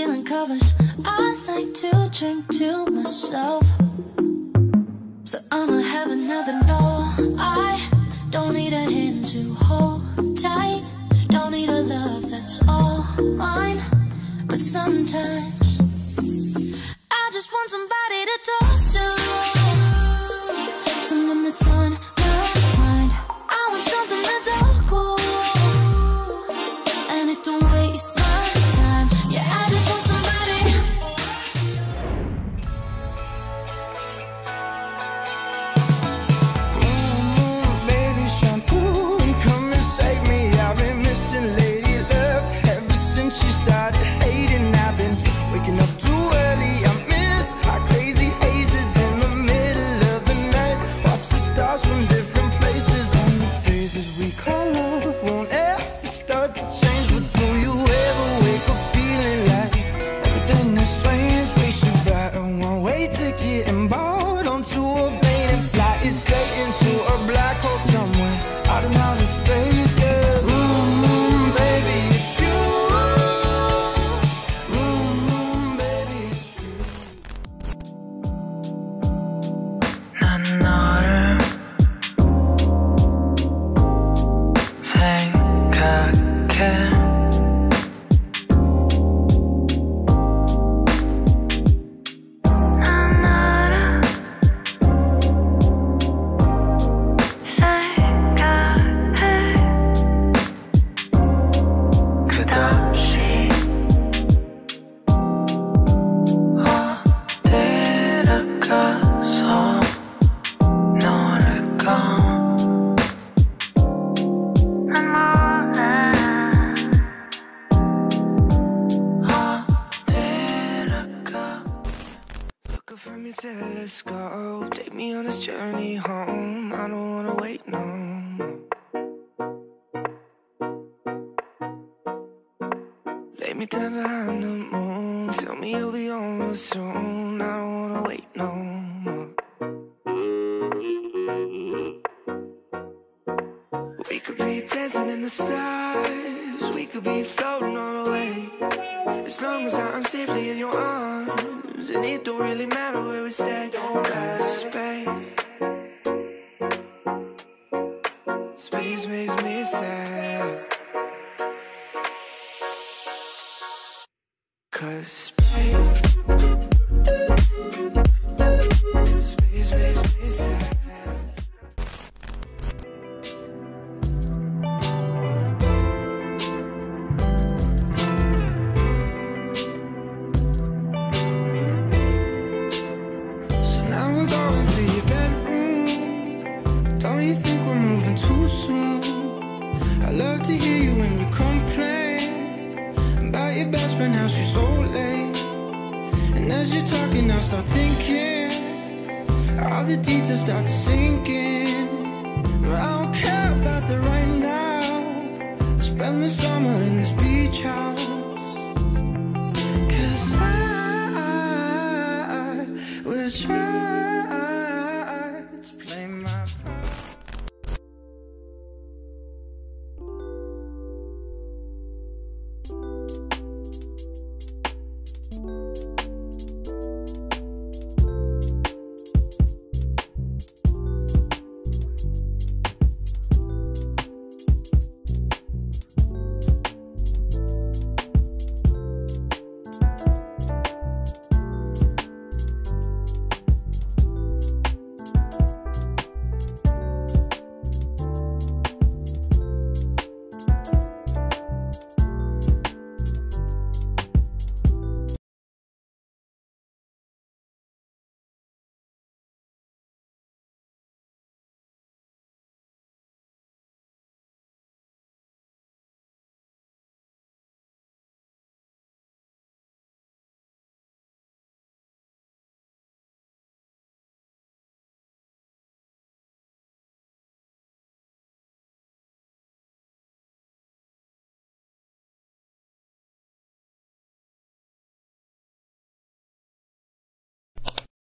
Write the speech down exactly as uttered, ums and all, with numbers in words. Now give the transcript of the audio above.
ceiling covers. I like to drink to myself, so I'ma have another no. I don't need a hand to hold tight, don't need a love that's all mine. But sometimes I just want somebody to talk to, someone that's on my mind. I want something that's all cool, and it don't waste my time. Yeah, I just want somebody. Ooh, baby, shine through and come and save me. I've been missing lady luck ever since she started hating. I've been waking up too early. I miss our crazy hazes in the middle of the night. Watch the stars from different places, and the phases we call love won't ever start to change. But do you ever wake up feeling like everything is strange? We should buy a one-way ticket and board onto a plane and fly it straight into a black hole somewhere out in outer space, girl. Ooh, baby, it's you. Ooh, baby, it's true. 난 너를 생각해. 난 너를 생각해. 끝없이 어디를 가서 너를까? 난 몰라 어디를 가. Look up from your telescope, take me on this journey home. I don't wanna wait no more. Lay me down behind the moon, tell me you'll be on real soon. I don't wanna wait no more. We could be dancing in the stars, we could be floating on the way. As long as I'm safely in your arms, and it don't really matter where we stay. Cause space, space makes me sad. Cause space, space makes me sad. So now we're going to your bedroom. Don't you think we're moving too soon? I love to hear you when you complain about your best friend, how she's so late. And as you're talking, I start thinking, all the details start to sink in.